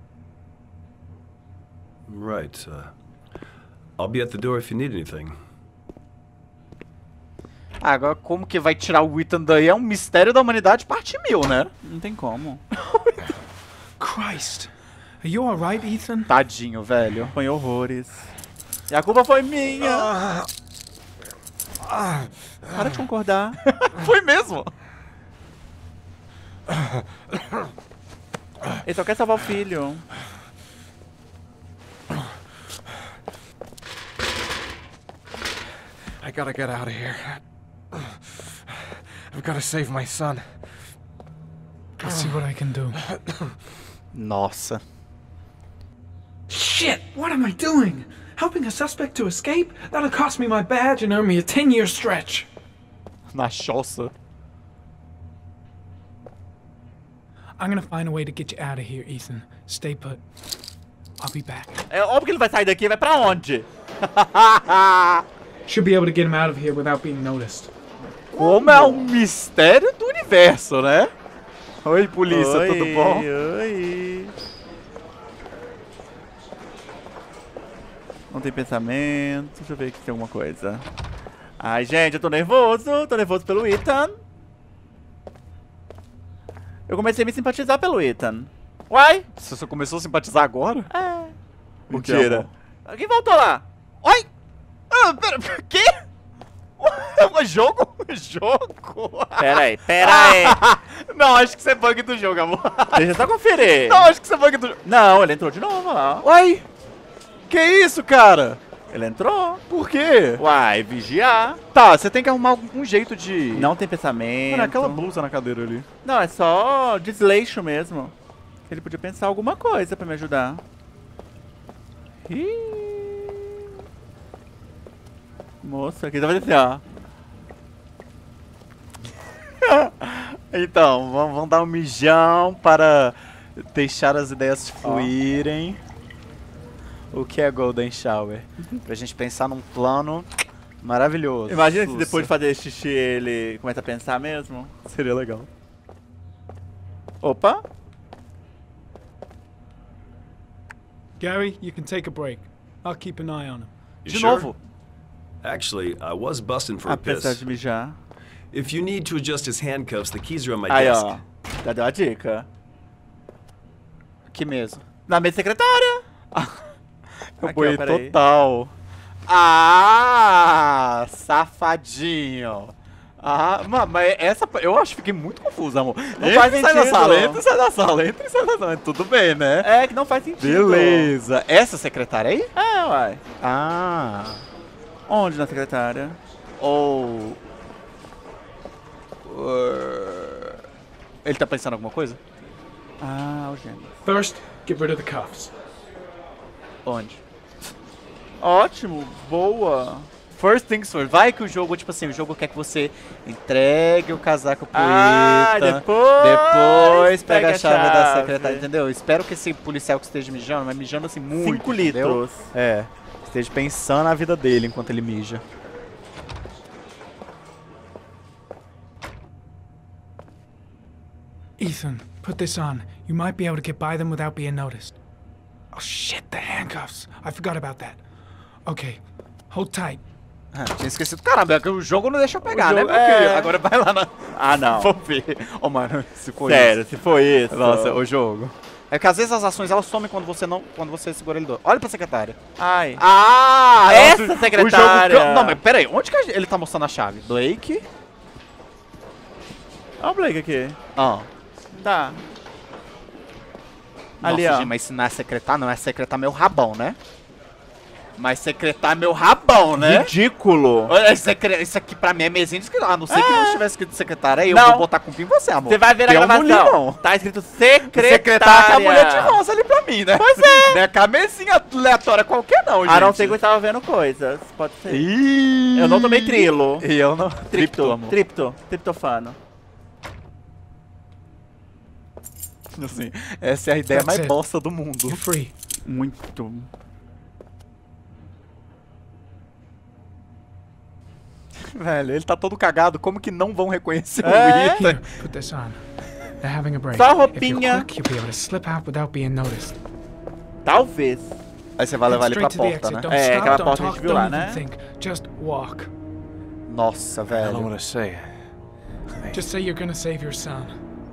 Right. Uh, I'll be at the door if you need anything. Ah, agora como que vai tirar o Ethan daí é um mistério da humanidade parte mil, né? Não tem como. Christ. Are you alright, Ethan? Tadinho, velho. Foi horrores. E a culpa foi minha. Para de concordar. Foi mesmo. Ele só quer salvar o filho. I gotta get out of here. I've gotta save my son. I'll see what I can do. Nossa. Shit! What am I doing? Helping a suspect to escape? That'll cost me my badge and earn me a ten-year stretch. Na choça. I'm gonna find a way to get you out of here, Ethan. Stay put. I'll be back. É óbvio que ele vai sair daqui, vai pra onde? Should be able to get him out of here without being noticed. Como é um mistério do universo, né? Oi, polícia, Oi, tudo bom? Oi. Não tem pensamento. Deixa eu ver aqui se tem alguma coisa. Ai, gente, eu tô nervoso. Tô nervoso pelo Ethan. Eu comecei a me simpatizar pelo Ethan. Uai? Você só começou a simpatizar agora? É. Mentira. Quem voltou lá? Oi! Ah, pera, quê? Um jogo? Jogo? Pera aí, pera aí. Não, acho que você é bug do jogo, amor. Deixa eu só conferir. Não, acho que você é bug do jogo. Não, ele entrou de novo, ó. Uai! Que isso, cara? Ele entrou. Por quê? Uai, vigiar. Tá, você tem que arrumar um jeito de... Não tem pensamento. Mano, aquela blusa na cadeira ali. Não, é só desleixo mesmo. Ele podia pensar alguma coisa pra me ajudar. Ih. Moça, aqui tá fazendo assim, ó. Então, vamos, vamos dar um mijão para deixar as ideias fluírem. O que é Golden Shower? Pra gente pensar num plano maravilhoso. Imagina se Sussa. depois de fazer xixi ele começa a pensar mesmo. Seria legal. Opa! Gary, you can take a break. I'll keep an eye on him. De novo. Actually, I was busting for a Apesar piss. de mijar. If you need to adjust his handcuffs, the keys are on my Aí, desk. ó. Já deu a dica. Aqui mesmo. Na minha secretária. Eu Aqui, boiei ó, peraí. total. Ah, safadinho. Ah, mano, mas essa eu acho que fiquei muito confuso, amor. Não Entra faz e sai da sentido. sala, entra e sai da sala, entra e sai da sala. Tudo bem, né? É, que não faz sentido. Beleza. Essa secretária aí? É, uai. Ah. Onde na secretária? Ou... Uh, ele tá pensando em alguma coisa? Ah, o gêmeo. First, get rid of the cuffs. Onde? Ótimo, boa. First things first. Vai que o jogo, tipo assim, o jogo quer que você entregue o casaco pro Ah, Ethan. depois Depois pega a chave, da chave. secretária, entendeu? Espero que esse policial que esteja mijando, mas mijando assim muito, Cinco entendeu? litros. É. Esteja pensando na vida dele enquanto ele mija. Ethan, put this on. You might be able to get by them without being noticed. Oh shit, the handcuffs. I forgot about that. Okay, hold tight. Ah, tinha esquecido. Caramba, é que o jogo não deixa eu pegar, O né, jogo- meu querido? é. Agora vai lá na... Ah, não. Vou ver. Ô, mano, se for Sério, isso. se for isso. Nossa, o jogo. É que às vezes as ações elas somem quando você não, quando você segura ele do. Olha pra secretária. Ai. Ah, Essa nossa, secretária. O jogo... Não, mas peraí, onde que ele tá mostrando a chave? Blake? Olha o Blake aqui. Ah. Tá. Nossa, Ali, ó. gente, mas se não é secretar, não é secretar meu rabão, né? Mas secretar meu rabão, né? Ridículo. Olha, secre... Isso aqui pra mim é mesinho de escrito. A não ser que É. não estivesse escrito secretária, aí eu Não. vou botar culpa em você, amor. Você vai ver a Que eu não li, gravação. não. Tá escrito secretária. Secretária com a mulher de rosa ali pra mim, né? Pois é. Não é cabecinha aleatória qualquer, não, gente. A não ser que eu estava vendo coisas. Pode ser. Ih, Eu não tomei trilo. E eu não. Tripto, amor. tripto, triptofano. Assim, essa é a ideia That's mais it. bosta do mundo. You're free. Muito. Velho, ele tá todo cagado. Como que não vão reconhecer É? o Ethan? Here, put this on. They're having a break. Só a If you're roupinha. quick, you'll be able to slip out without being noticed. Talvez. Aí você vai levar ele pra Straight to the porta, exit. né? Don't É, stop, aquela don't porta que a gente talk, viu lá, don't even né? think. Just walk. Nossa, I don't know velho. what to say. Just say you're gonna save your son.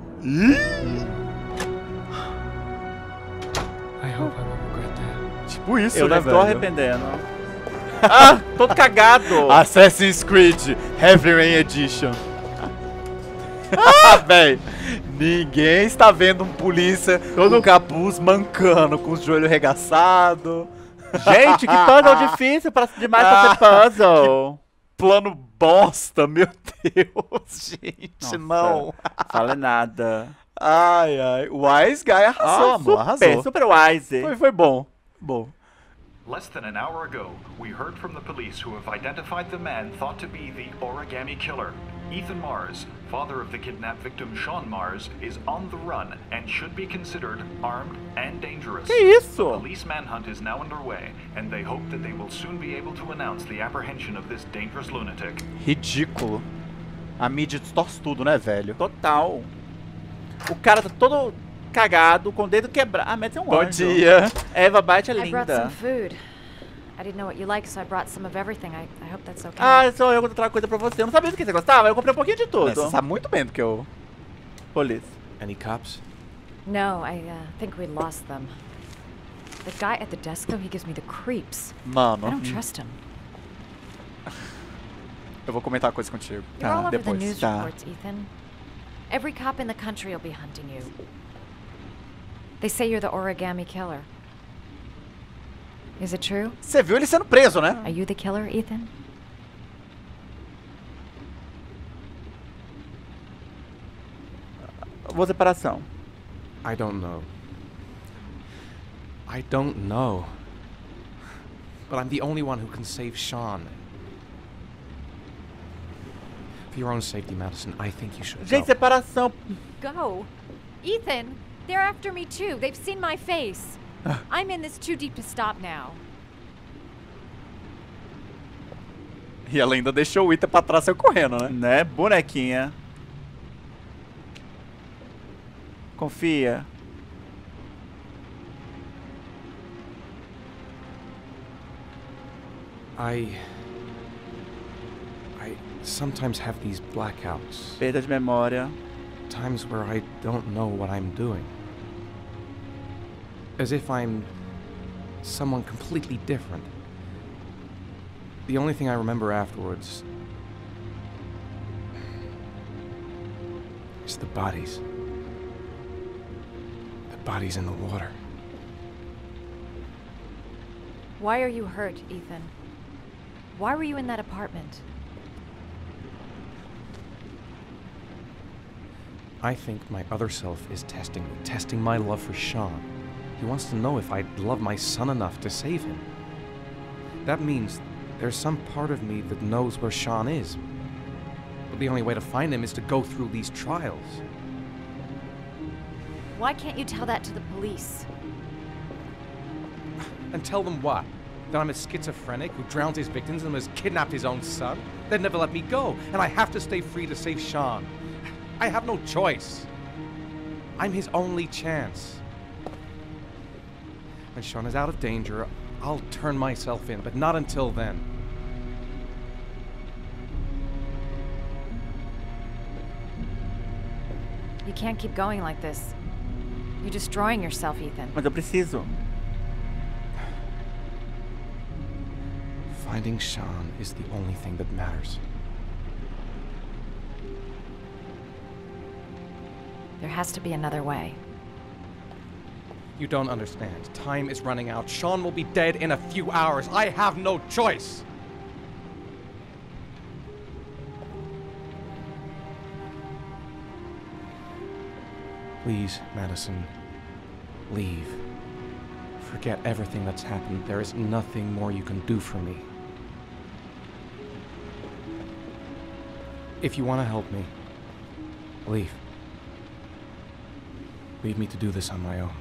I hope I won't regret that. Tipo isso, Eu né, já estou velho? arrependendo. Ah, todo cagado. Assassin's Creed Heavy Rain Edition. Ah, velho. Ninguém está vendo um polícia todo capuz mancando, com os joelhos regaçados. Gente, que puzzle difícil pra, demais pra ser puzzle. Plano bosta, meu Deus, gente, Nossa. não. Fala nada. Ai, ai. O Wise Guy arrasou, Ah, amor, super, arrasou. super wise. Foi, foi bom. Bom. Less than an hour ago, we heard from the police who have identified the man thought to be the Origami Killer. Ethan Mars, father of the kidnapped victim Sean Mars, is on the run and should be considered armed and dangerous. Que isso? The police manhunt is now underway, and they hope that they will soon be able to announce the apprehension of this dangerous lunatic. Ridículo. A mídia distorce tudo, né, velho? Total. O cara tá todo cagado, com o dedo quebrado. Ah, mas é um Bom anjo. dia. Eva Byte é I brought linda. some food. I didn't know what you like, so I brought some of everything. I, I hope that's okay. Ah, sou eu que trago coisa pra você. Eu não sabia do que você gostava, eu comprei um pouquinho de tudo. Mas você sabe muito bem do que eu... Police. Any cops? No, I uh, think we lost them. The guy at the desk, though, he gives me the creeps. Mano. I don't trust him. Eu vou comentar uma coisa contigo. You're all over the depois. news Tá. reports, Ethan. Every cop in the country will be hunting you. They say you're the Origami Killer. Is it true? Você viu ele sendo preso, né? Are you the killer, Ethan? Vou separação. I don't know. I don't know. But I'm the only one who can save Sean. For your own safety, Madison, I think you should Gente, go. separação. Go? Ethan, they're after me too. They've seen my face. I'm in this too deep to stop now. E ela ainda deixou o Ethan pra trás e saiu correndo, né? Né? Bonequinha. Confia. I... I sometimes have these blackouts. Perda de memória. Times where I don't know what I'm doing. As if I'm someone completely different. The only thing I remember afterwards is the bodies. The bodies in the water. Why are you hurt, Ethan? Why were you in that apartment? I think my other self is testing me, testing my love for Sean. He wants to know if I love my son enough to save him. That means there's some part of me that knows where Sean is. But the only way to find him is to go through these trials. Why can't you tell that to the police? And tell them what? That I'm a schizophrenic who drowned his victims and has kidnapped his own son? They'd never let me go, and I have to stay free to save Sean. I have no choice. I'm his only chance. When Sean is out of danger, I'll turn myself in, but not until then. You can't keep going like this. You're destroying yourself, Ethan. Mas eu preciso. Finding Sean is the only thing that matters. There has to be another way. You don't understand. Time is running out. Sean will be dead in a few hours. I have no choice. Please, Madison, leave. Forget everything that's happened. There is nothing more you can do for me. If you want to help me, leave. Leave me to do this on my own.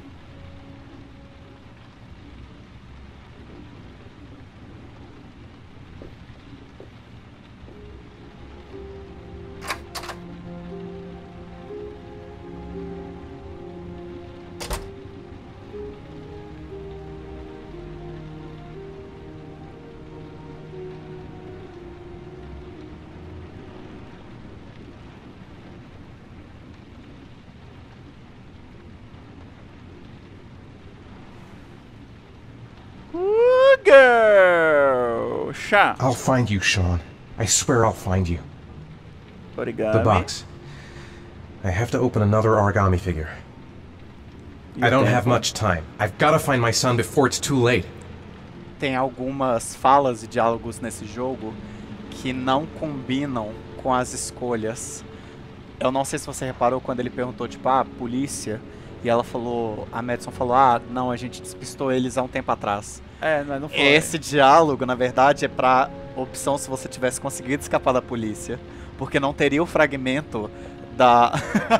Girl, Sean. I'll find you, Sean. I swear I'll find you. Origami. The box. I have to open another origami figure. I don't have much time. I've got to find my son before it's too late. Tem algumas falas e diálogos nesse jogo que não combinam com as escolhas. Eu não sei se você reparou quando ele perguntou, tipo, ah, polícia. E ela falou, a Madison falou, ah, não, a gente despistou eles há um tempo atrás. É, mas não foi. Esse diálogo, na verdade, é pra opção se você tivesse conseguido escapar da polícia. Porque não teria o fragmento da...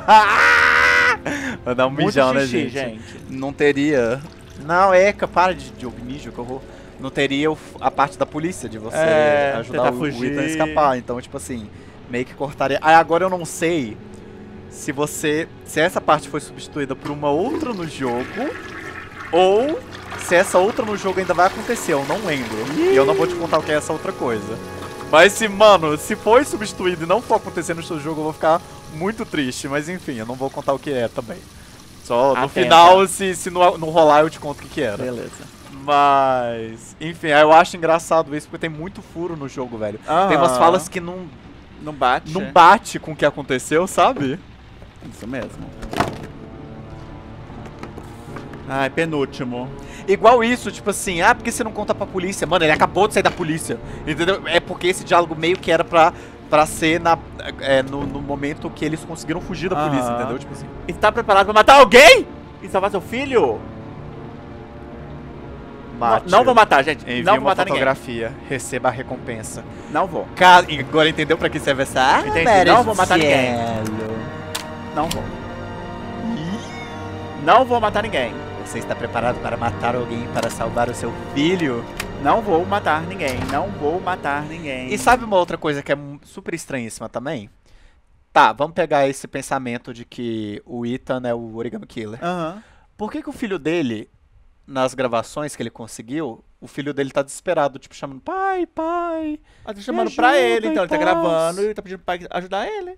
Vai dar um Muito mijão, xixi, né, gente? gente? Não teria... Não, Eca, para de, de ouvir mijo, que horror. Não teria o, a parte da polícia, de você é, ajudar o, o Ethan a escapar. Então, tipo assim, meio que cortaria... Aí agora eu não sei se você... Se essa parte foi substituída por uma outra no jogo, ou se essa outra no jogo ainda vai acontecer, eu não lembro. E eu não vou te contar o que é essa outra coisa. Mas se, mano, se foi substituído e não for acontecer no seu jogo, eu vou ficar muito triste. Mas enfim, eu não vou contar o que é também. Só no Atenta. final, se, se não, não rolar, eu te conto o que, que era. Beleza. Mas, enfim, eu acho engraçado isso, porque tem muito furo no jogo, velho. Aham. Tem umas falas que não... Não bate. Não bate com o que aconteceu, sabe? Isso mesmo. Ai, penúltimo. Igual isso, tipo assim, ah, por que você não conta pra polícia? Mano, ele acabou de sair da polícia, entendeu? É porque esse diálogo meio que era pra, pra ser na, é, no, no momento que eles conseguiram fugir da polícia, Aham. entendeu? Tipo assim. Está preparado pra matar alguém? E salvar seu filho? Mate. Não, não vou matar, gente. Envie não vou uma matar fotografia. Receba a recompensa. Não vou. Ca... Agora entendeu pra que serve essa arma? Entendi. Não vou matar ninguém. Não vou. Não vou matar ninguém. Você está preparado para matar alguém para salvar o seu filho? Não vou matar ninguém. Não vou matar ninguém. E sabe uma outra coisa que é super estranhíssima também? Tá, vamos pegar esse pensamento de que o Ethan é o Origami Killer. Aham. Por que que o filho dele, nas gravações que ele conseguiu, o filho dele tá desesperado, tipo, chamando pai, pai. Ah, tá chamando ajuda, pra ele, então ele tá paz. gravando e tá pedindo pro pai ajudar ele.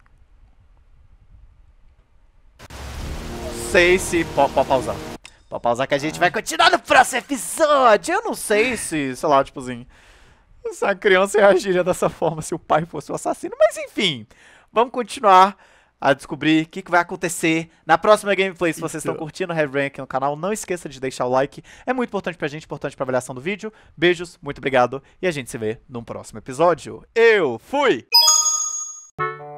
Não sei se... Pode pausar. Pode pausar que a gente vai continuar no próximo episódio. Eu não sei se, sei lá, tipo assim, se a criança reagiria dessa forma se o pai fosse o assassino. Mas enfim, vamos continuar a descobrir o que, que vai acontecer na próxima gameplay. Se vocês estão curtindo o Heavy Rain aqui no canal, não esqueça de deixar o like. É muito importante pra gente, importante pra avaliação do vídeo. Beijos, muito obrigado e a gente se vê num próximo episódio. Eu fui!